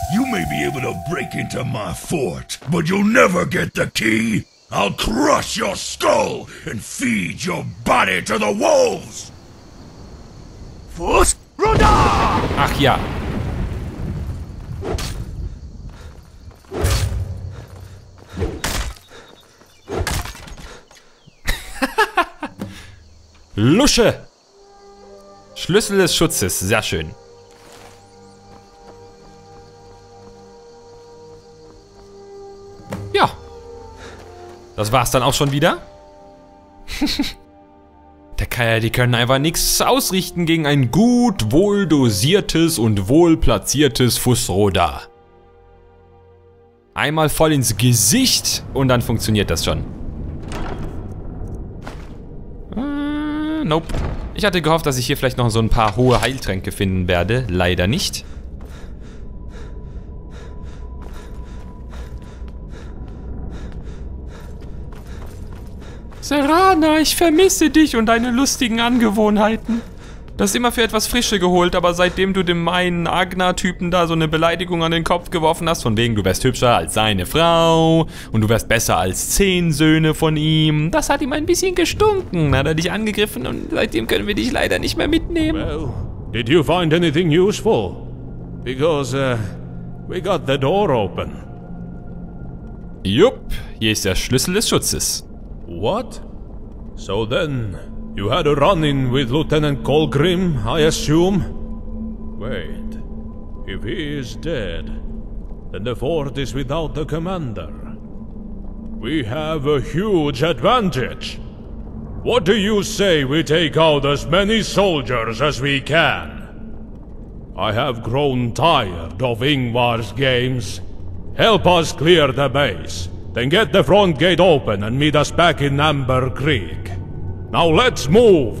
You may be able to break into my fort, but you'll never get the key. I'll crush your skull and feed your body to the wolves. Ach ja. Lusche! Schlüssel des Schutzes, sehr schön. Ja. Das war's dann auch schon wieder. Der Kaya, die können einfach nichts ausrichten gegen ein gut, wohl dosiertes und wohl platziertes Fussroda. Einmal voll ins Gesicht und dann funktioniert das schon. Nope. Ich hatte gehofft, dass ich hier vielleicht noch so ein paar hohe Heiltränke finden werde. Leider nicht. Serana, ich vermisse dich und deine lustigen Angewohnheiten. Du hast immer für etwas Frische geholt, aber seitdem du dem einen Agna-Typen da so eine Beleidigung an den Kopf geworfen hast, von wegen du wärst hübscher als seine Frau und du wärst besser als 10 Söhne von ihm, das hat ihm ein bisschen gestunken. Hat er dich angegriffen und seitdem können wir dich leider nicht mehr mitnehmen. Well, did you find anything useful? Because, we got the door open. Jupp, hier ist der Schlüssel des Schutzes. What? So then, you had a run-in with Lieutenant Colgrim, I assume? Wait, if he is dead, then the fort is without the commander. We have a huge advantage. What do you say we take out as many soldiers as we can? I have grown tired of Ingvar's games. Help us clear the base. Then get the front gate open and meet us back in Amber Creek. Now let's move!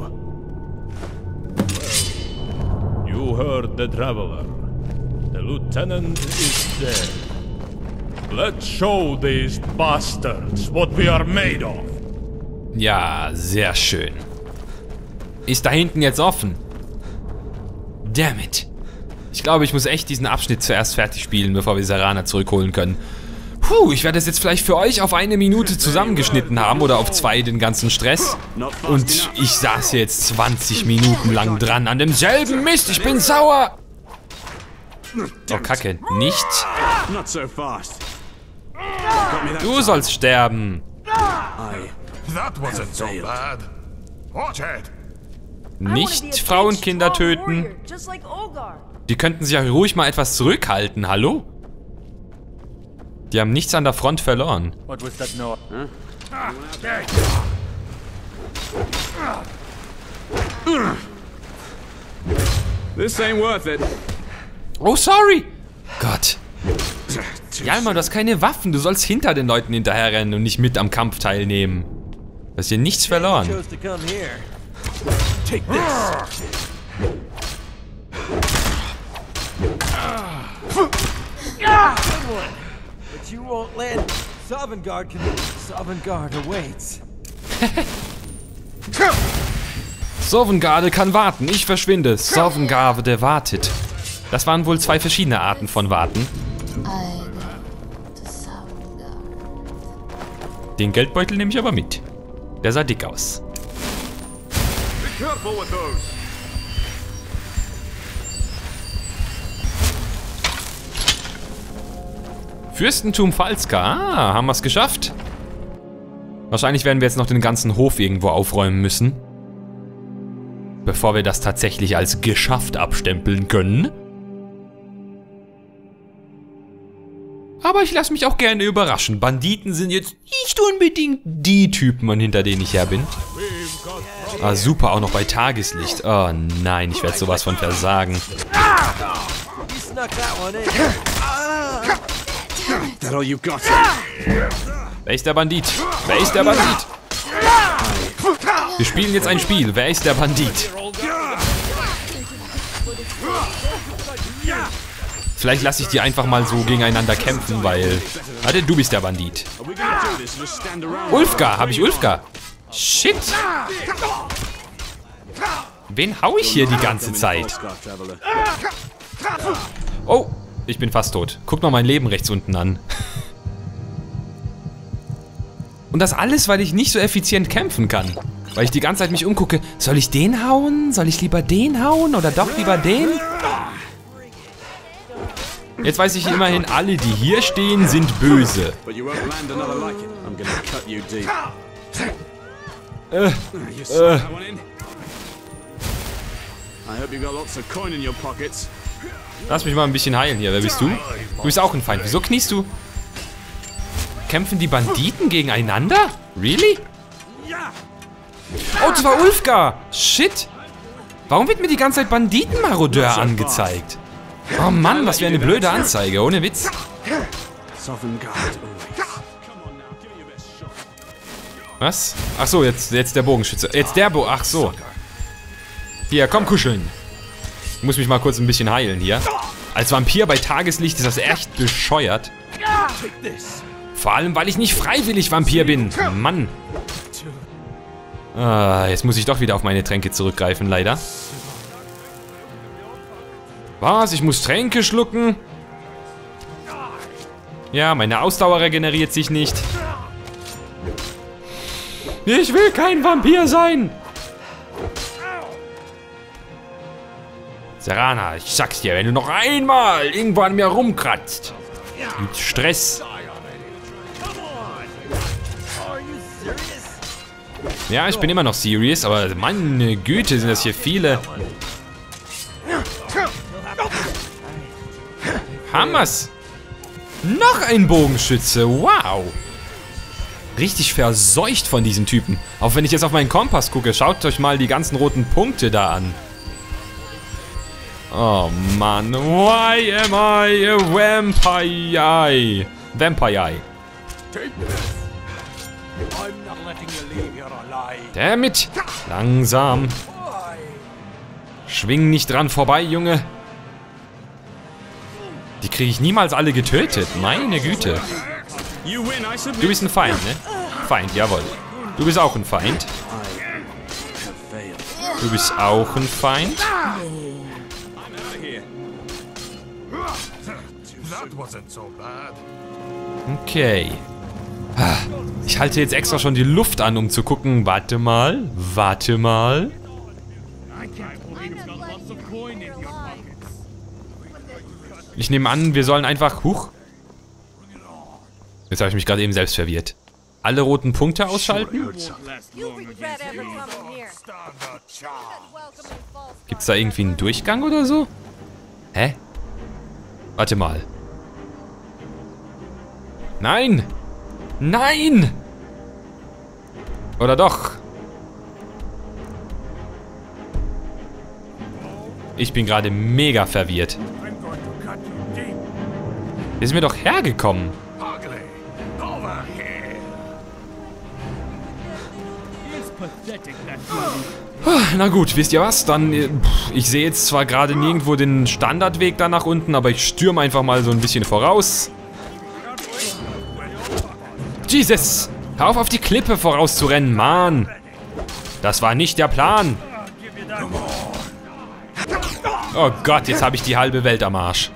Well, you heard the traveler. The lieutenant is dead. Let's show these bastards what we are made of. Ja, sehr schön. Ist da hinten jetzt offen? Damn it. Ich glaube, ich muss echt diesen Abschnitt zuerst fertig spielen, bevor wir Serana zurückholen können. Puh, ich werde es jetzt vielleicht für euch auf 1 Minute zusammengeschnitten haben oder auf 2 den ganzen Stress. Und ich saß jetzt 20 Minuten lang dran an demselben Mist. Ich bin sauer. Oh, Kacke. Nicht. Du sollst sterben. Nicht Frauen und Kinder töten. Die könnten sich ja ruhig mal etwas zurückhalten, hallo? Die haben nichts an der Front verloren. Oh, sorry. Gott. Jalmar, du hast keine Waffen. Du sollst hinter den Leuten hinterherrennen und nicht mit am Kampf teilnehmen. Du hast hier nichts verloren. You won't land. Sovngarde awaits. Sovngarde kann warten. Ich verschwinde. Sovngarde wartet. Das waren wohl 2 verschiedene Arten von Warten. Den Geldbeutel nehme ich aber mit. Der sah dick aus. Fürstentum Falska. Ah, haben wir es geschafft? Wahrscheinlich werden wir jetzt noch den ganzen Hof irgendwo aufräumen müssen. Bevor wir das tatsächlich als geschafft abstempeln können. Aber ich lasse mich auch gerne überraschen. Banditen sind jetzt nicht unbedingt die Typen, hinter denen ich her bin. Ah, super, auch noch bei Tageslicht. Oh nein, ich werde sowas von versagen. Wer ist der Bandit? Wer ist der Bandit? Wir spielen jetzt ein Spiel. Wer ist der Bandit? Vielleicht lasse ich die einfach mal so gegeneinander kämpfen, weil... Warte, du bist der Bandit. Ulfgar, habe ich Ulfgar? Shit. Wen hau ich hier die ganze Zeit? Oh, Ich bin fast tot. Guck mal mein Leben rechts unten an. Und das alles, weil ich nicht so effizient kämpfen kann. Weil ich die ganze Zeit mich umgucke. Soll ich den hauen? Soll ich lieber den hauen? Oder doch lieber den? Jetzt weiß ich immerhin, alle, die hier stehen, sind böse. Lass mich mal ein bisschen heilen hier. Wer bist du? Du bist auch ein Feind. Wieso kniest du? Kämpfen die Banditen gegeneinander? Really? Oh, das war Ulfgar. Shit. Warum wird mir die ganze Zeit Banditenmarodeur angezeigt? Oh Mann, was für eine blöde Anzeige. Ohne Witz. Was? Ach so, jetzt der Bogenschütze. Jetzt der Ach so. Hier, komm kuscheln. Ich muss mich mal kurz ein bisschen heilen hier. Als Vampir bei Tageslicht ist das echt bescheuert. Vor allem, weil ich nicht freiwillig Vampir bin. Mann. Ah, jetzt muss ich doch wieder auf meine Tränke zurückgreifen, leider. Was? Ich muss Tränke schlucken? Ja, meine Ausdauer regeneriert sich nicht. Ich will kein Vampir sein. Serana, ich sag's dir, wenn du noch einmal irgendwo an mir rumkratzt. Mit Stress. Ja, ich bin immer noch serious, aber meine Güte, sind das hier viele. Hammers. Noch ein Bogenschütze, wow. Richtig verseucht von diesen Typen. Auch wenn ich jetzt auf meinen Kompass gucke, schaut euch mal die ganzen roten Punkte da an. Oh Mann, why am I a vampire? Vampire. Damit. Langsam. Schwing nicht dran vorbei, Junge. Die kriege ich niemals alle getötet. Meine Güte. Du bist ein Feind, ne? Feind, jawohl. Du bist auch ein Feind. Du bist auch ein Feind. Okay. Ich halte jetzt extra schon die Luft an, um zu gucken. Warte mal. Warte mal. Ich nehme an, wir sollen einfach... Huch. Jetzt habe ich mich gerade eben selbst verwirrt. Alle roten Punkte ausschalten? Gibt's da irgendwie einen Durchgang oder so? Hä? Warte mal. Nein! Nein! Oder doch? Ich bin gerade mega verwirrt. Wir sind mir doch hergekommen. Na gut, wisst ihr was? Dann, ich sehe jetzt zwar gerade nirgendwo den Standardweg da nach unten, aber ich stürme einfach mal so ein bisschen voraus. Jesus! Hör auf die Klippe vorauszurennen, Mann! Das war nicht der Plan! Oh Gott, jetzt habe ich die halbe Welt am Arsch.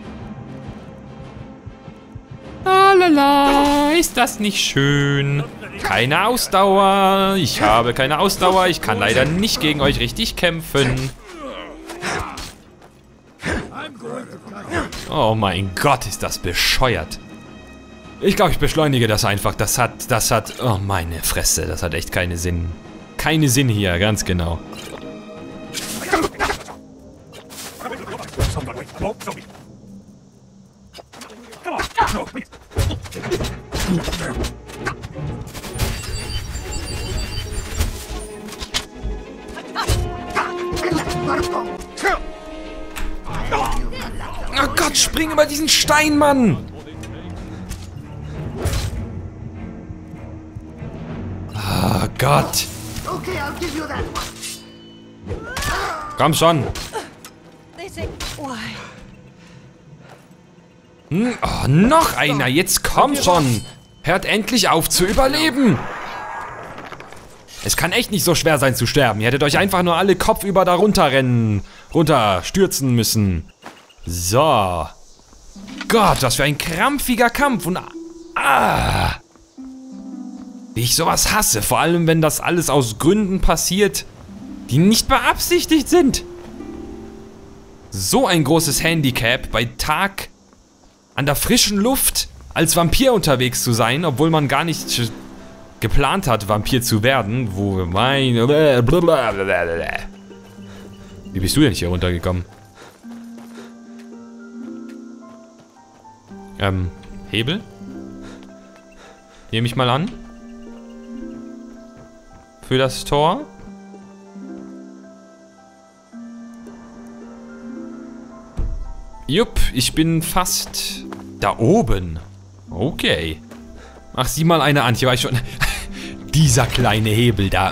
Lalala, ist das nicht schön? Keine Ausdauer. Ich habe keine Ausdauer. Ich kann leider nicht gegen euch richtig kämpfen. Oh mein Gott, ist das bescheuert. Ich glaube, ich beschleunige das einfach. Das hat, oh meine Fresse, das hat echt keinen Sinn. Keinen Sinn hier, ganz genau. Oh Gott, spring über diesen Stein, Mann! Oh Gott. Komm schon. Oh, noch einer. Jetzt komm schon. Hört endlich auf zu überleben. Es kann echt nicht so schwer sein zu sterben. Ihr hättet euch einfach nur alle kopfüber da runterstürzen müssen. So. Gott, was für ein krampfiger Kampf und wie ich sowas hasse, vor allem wenn das alles aus Gründen passiert, die nicht beabsichtigt sind. So ein großes Handicap, bei Tag an der frischen Luft als Vampir unterwegs zu sein, obwohl man gar nicht geplant hat, Vampir zu werden. Wie bist du denn hier runtergekommen? Hebel? Nehme ich mal an. Für das Tor. Jupp, ich bin fast da oben. Okay. Ach, sieh mal eine an. Hier war ich schon. Dieser kleine Hebel da.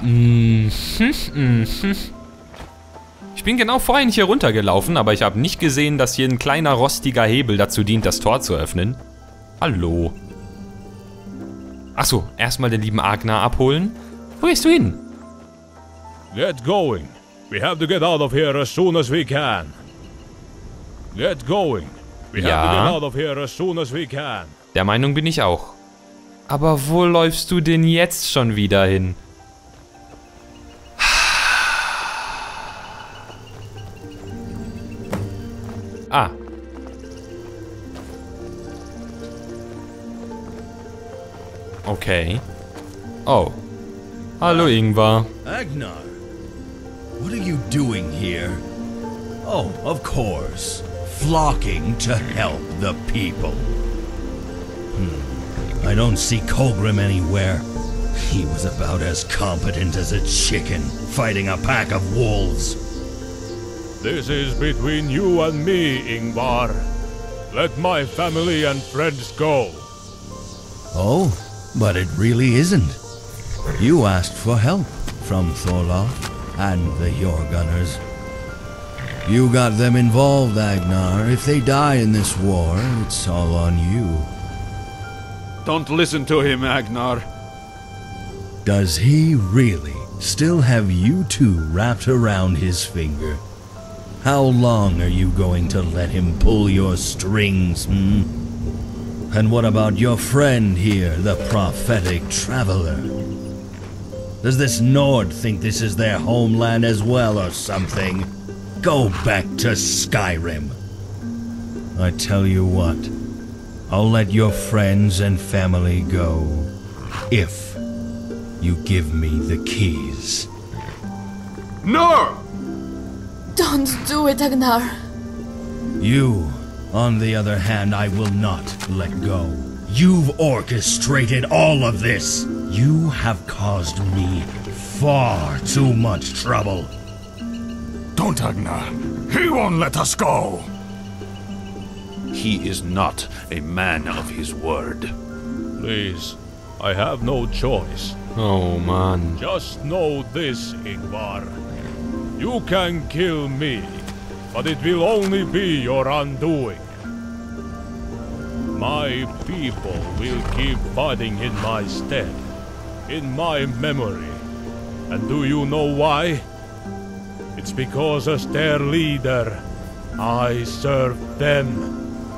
Ich bin genau vorhin hier runtergelaufen, aber ich habe nicht gesehen, dass hier ein kleiner rostiger Hebel dazu dient, das Tor zu öffnen. Hallo. Achso, erstmal den lieben Agnar abholen. Wo gehst du hin? Get going. We have to get out of here as soon as we can. Get going. We have to get out of here as soon as we can. Der Meinung bin ich auch. Aber wo läufst du denn jetzt schon wieder hin? Ah. Okay. Oh. Hallo Ingvar. Agnar, what are you doing here? Oh, of course. Flocking to help the people. I don't see Colgrim anywhere. He was about as competent as a chicken, fighting a pack of wolves. This is between you and me, Ingvar. Let my family and friends go. Oh, but it really isn't. You asked for help from Thorlof and the Jorgunners. You got them involved, Agnar. If they die in this war, it's all on you. Don't listen to him, Agnar. Does he really still have you two wrapped around his finger? How long are you going to let him pull your strings, And what about your friend here, the prophetic traveler? Does this Nord think this is their homeland as well or something? Go back to Skyrim. I tell you what, I'll let your friends and family go, if you give me the keys. No! Don't do it, Agnar. You, on the other hand, I will not let go. You've orchestrated all of this. You have caused me far too much trouble. Don't, Agnar. He won't let us go. He is not a man of his word. Please, I have no choice. Oh man. Just know this, Ingvar. You can kill me, but it will only be your undoing. My people will keep fighting in my stead, in my memory. And do you know why? It's because as their leader, I served them.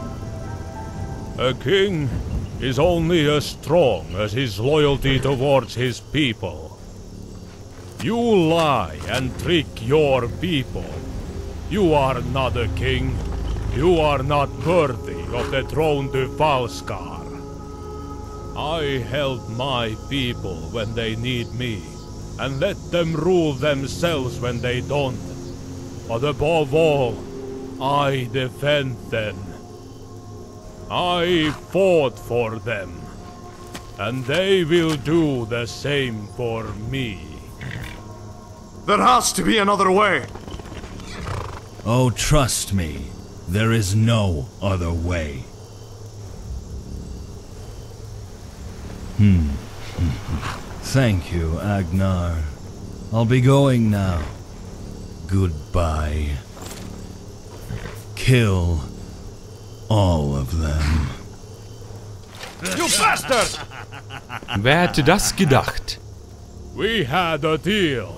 A king is only as strong as his loyalty towards his people. You lie and trick your people. You are not a king. You are not worthy of the throne to Falskar. I help my people when they need me, and let them rule themselves when they don't. But above all, I defend them. I fought for them, and they will do the same for me. There has to be another way. Oh, trust me, there is no other way. Thank you, Agnar. I'll be going now. Goodbye. Kill all of them. You bastard! Wer hätte das gedacht? We had a deal.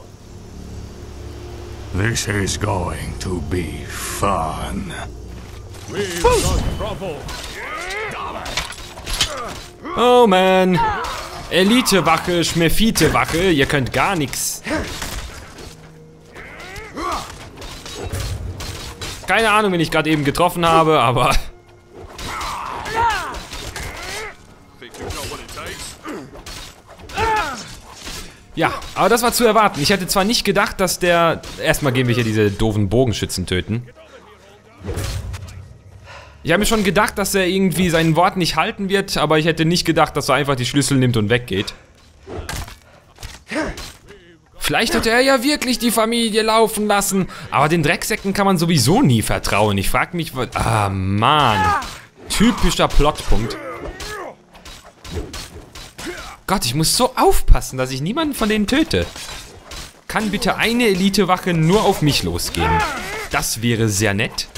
This is going to be fun. We got trouble. Oh man. Elite-Wache, Schmefite-Wache, ihr könnt gar nichts. Keine Ahnung, wen ich gerade eben getroffen habe, aber... Ja, aber das war zu erwarten. Ich hätte zwar nicht gedacht, dass der... Erstmal gehen wir hier diese doofen Bogenschützen töten. Ich habe mir schon gedacht, dass er irgendwie sein Wort nicht halten wird, aber ich hätte nicht gedacht, dass er einfach die Schlüssel nimmt und weggeht. Vielleicht hätte er ja wirklich die Familie laufen lassen, aber den Drecksäcken kann man sowieso nie vertrauen. Ich frage mich, was... Ah, Mann. Typischer Plotpunkt. Gott, ich muss so aufpassen, dass ich niemanden von denen töte. Kann bitte eine Elitewache nur auf mich losgehen? Das wäre sehr nett.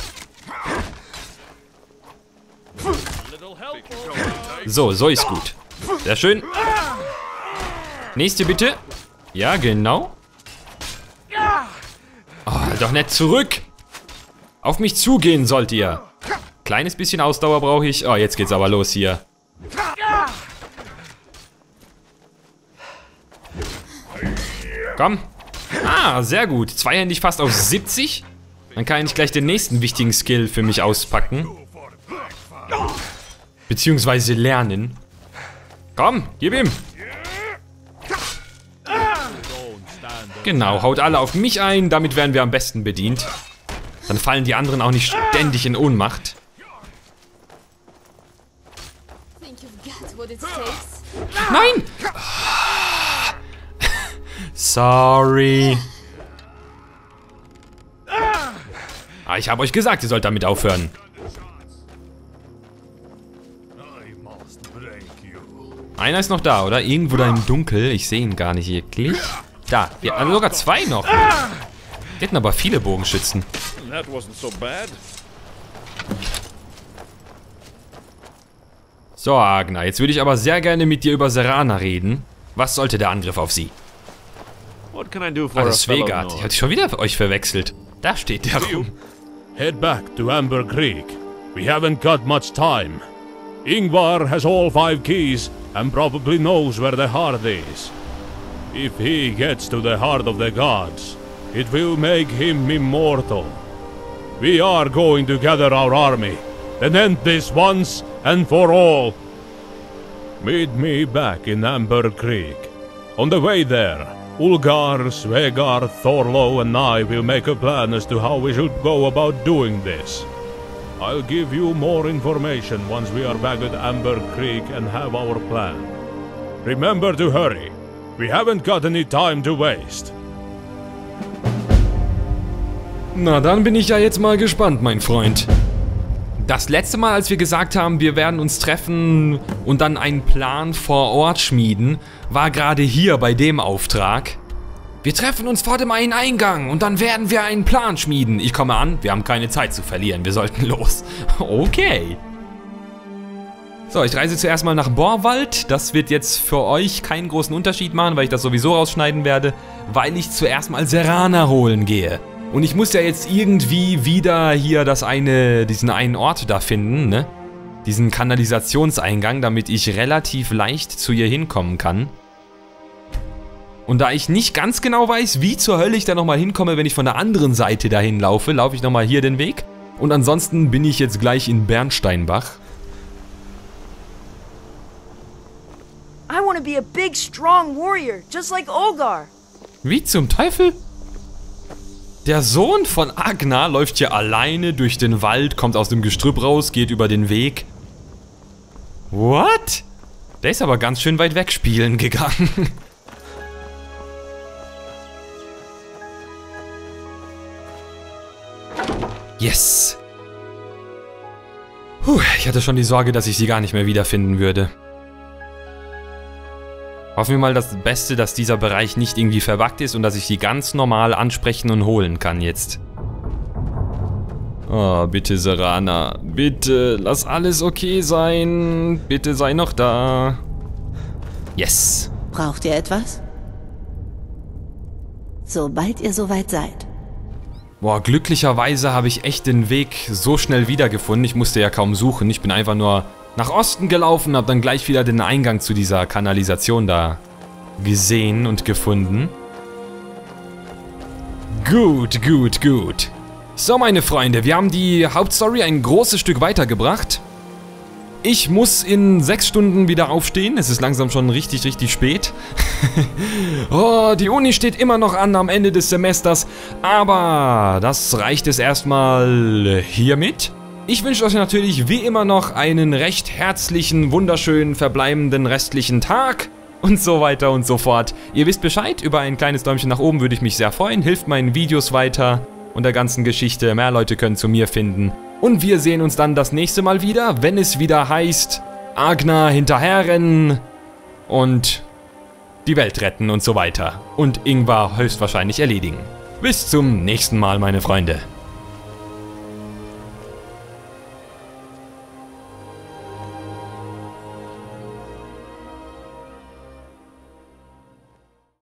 So ist gut. Sehr schön. Nächste bitte. Ja, genau. Oh, doch nicht zurück. Auf mich zugehen sollt ihr. Kleines bisschen Ausdauer brauche ich. Oh, jetzt geht's aber los hier. Komm. Ah, sehr gut. Zweihändig fast auf 70. Dann kann ich gleich den nächsten wichtigen Skill für mich auspacken. Beziehungsweise lernen. Komm, gib ihm. Genau, haut alle auf mich ein. Damit werden wir am besten bedient. Dann fallen die anderen auch nicht ständig in Ohnmacht. Nein! Sorry. Ah, ich habe euch gesagt, ihr sollt damit aufhören. Einer ist noch da, oder? Irgendwo da im Dunkel. Ich sehe ihn gar nicht wirklich. Da. Ja, also sogar zwei noch. Die hätten aber viele Bogenschützen. So, Agna. Jetzt würde ich aber sehr gerne mit dir über Serana reden. Was sollte der Angriff auf sie? Ah, das ist Svegard. Ich hatte schon wieder euch verwechselt. Da steht der rum. Head back to Amber Creek. We haven't got much time. Ingvar has all 5 keys and probably knows where the heart is. If he gets to the heart of the gods, it will make him immortal. We are going to gather our army and end this once and for all. Meet me back in Amber Creek. On the way there, Ulgar, Svegard, Thorlo and I will make a plan as to how we should go about doing this. I'll give you more information once we are back at Amber Creek and have our plan. Remember to hurry. We haven't got any time to waste. Na, dann bin ich ja jetzt mal gespannt, mein Freund. Das letzte Mal, als wir gesagt haben, wir werden uns treffen und dann einen Plan vor Ort schmieden, war gerade hier bei dem Auftrag. Wir treffen uns vor dem einen Eingang und dann werden wir einen Plan schmieden. Ich komme an, wir haben keine Zeit zu verlieren, wir sollten los. Okay. So, ich reise zuerst mal nach Borwald. Das wird jetzt für euch keinen großen Unterschied machen, weil ich das sowieso rausschneiden werde, weil ich zuerst mal Serana holen gehe. Und ich muss ja jetzt irgendwie wieder hier diesen einen Ort da finden, ne? Diesen Kanalisationseingang, damit ich relativ leicht zu ihr hinkommen kann. Und da ich nicht ganz genau weiß, wie zur Hölle ich da nochmal hinkomme, wenn ich von der anderen Seite dahin laufe, laufe ich nochmal hier den Weg. Und ansonsten bin ich jetzt gleich in Bernsteinbach. I want to be a big, strong warrior, just like Olgar. Wie zum Teufel? Der Sohn von Agna läuft hier alleine durch den Wald, kommt aus dem Gestrüpp raus, geht über den Weg. What? Der ist aber ganz schön weit weg spielen gegangen. Yes. Puh, ich hatte schon die Sorge, dass ich sie gar nicht mehr wiederfinden würde. Hoffen wir mal das Beste, dass dieser Bereich nicht irgendwie verbuggt ist und dass ich sie ganz normal ansprechen und holen kann jetzt. Oh, bitte Serana. Bitte, lass alles okay sein. Bitte sei noch da. Yes. Braucht ihr etwas? Sobald ihr soweit seid. Boah, glücklicherweise habe ich echt den Weg so schnell wiedergefunden. Ich musste ja kaum suchen. Ich bin einfach nur nach Osten gelaufen, habe dann gleich wieder den Eingang zu dieser Kanalisation da gesehen und gefunden. Gut, gut, gut. So, meine Freunde, wir haben die Hauptstory ein großes Stück weitergebracht. Ich muss in 6 Stunden wieder aufstehen. Es ist langsam schon richtig, richtig spät. Oh, die Uni steht immer noch an am Ende des Semesters. Aber das reicht es erstmal hiermit. Ich wünsche euch natürlich wie immer noch einen recht herzlichen, wunderschönen, verbleibenden restlichen Tag. Und so weiter und so fort. Ihr wisst Bescheid, über ein kleines Däumchen nach oben würde ich mich sehr freuen. Hilft meinen Videos weiter und der ganzen Geschichte. Mehr Leute können zu mir finden. Und wir sehen uns dann das nächste Mal wieder, wenn es wieder heißt, Agnar hinterherrennen und die Welt retten und so weiter. Und Ingvar höchstwahrscheinlich erledigen. Bis zum nächsten Mal, meine Freunde.